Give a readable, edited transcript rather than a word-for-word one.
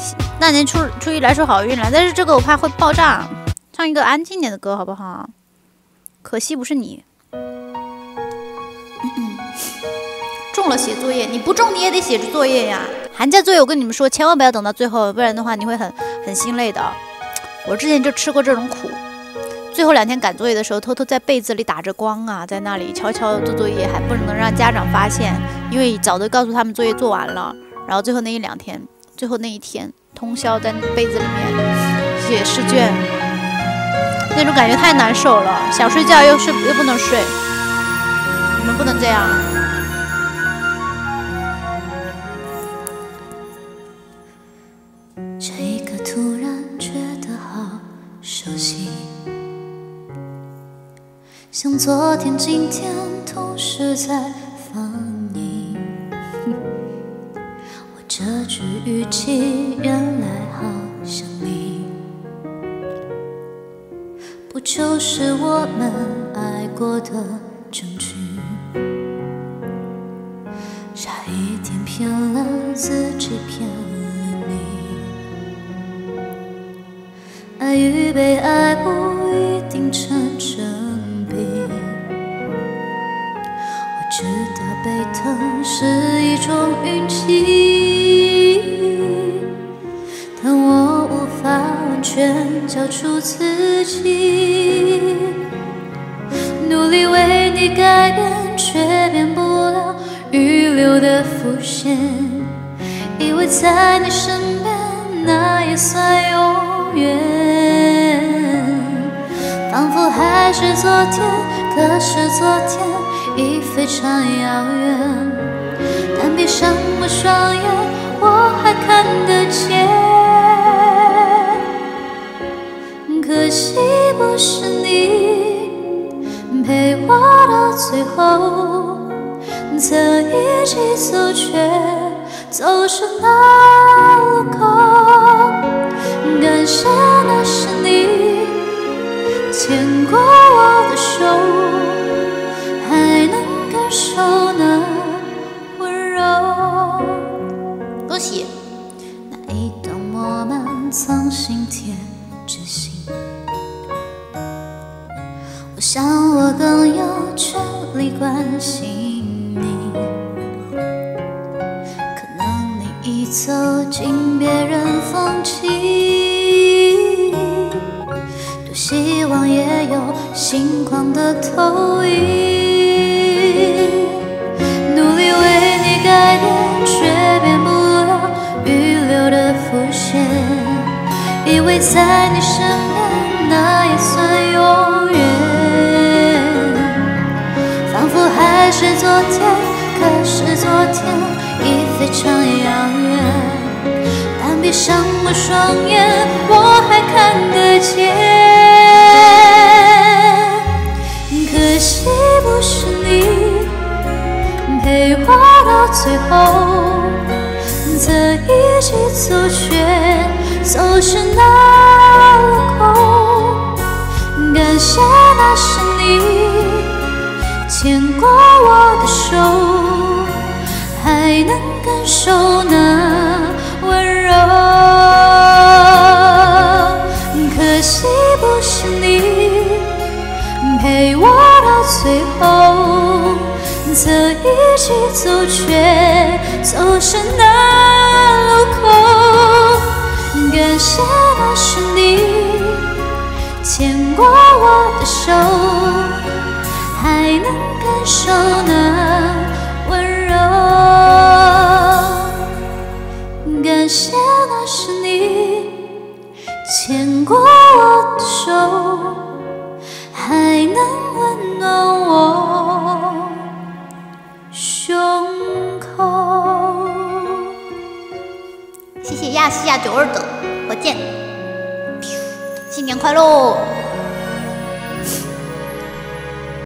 大年初一来说好运了，但是这个我怕会爆炸。唱一个安静点的歌好不好？可惜不是你。中了写作业，你不中你也得写作业呀。寒假作业我跟你们说，千万不要等到最后，不然的话你会很心累的。我之前就吃过这种苦。最后2天赶作业的时候，偷偷在被子里打着光啊，在那里悄悄做作业，还不能让家长发现，因为早都告诉他们作业做完了。然后最后那1-2天，最后那一天通宵在被子里面写试卷，那种感觉太难受了，想睡觉又不能睡。你们不能这样。 这一刻突然觉得好熟悉，像昨天今天同时在放映。我这句语气原来好像你，不就是我们爱过的证据？差一点骗了自己，骗了你。爱与被爱不一定成正比，我知道被疼是一种运气，但我无法完全交出自己。努力为你改变，却变不了预留的伏线。以为在你身边，那也算永远。仿佛还是昨天，可是昨天已非常遥远。但闭上我双眼，我还看得见。可惜不是你陪我到最后，曾一起走却走失那路口。感谢那是你牵过我的手，还能感受那温柔。 恭喜！ 那一段我们曾心贴着心，我想我更有权利关心你。可能你已走进别人风景，多希望也有星光的投影。努力为你改变，却变不了预留的伏线。以为在你身边，那也算永远。仿佛还是昨天，可是昨天已非常遥远。但闭上我双眼，我还看得见。可惜不是你陪我到最后，曾一起走却走失那路口。感谢那是你牵过我的手，还能感受那温柔。可惜不是你陪我到最后，曾一起走却走失那路口。感谢那是你牵过我的手，还能感受那温柔。感谢那是你牵过我的手，还能温暖我胸口。 谢谢亚细亚九二的火箭，新年快乐！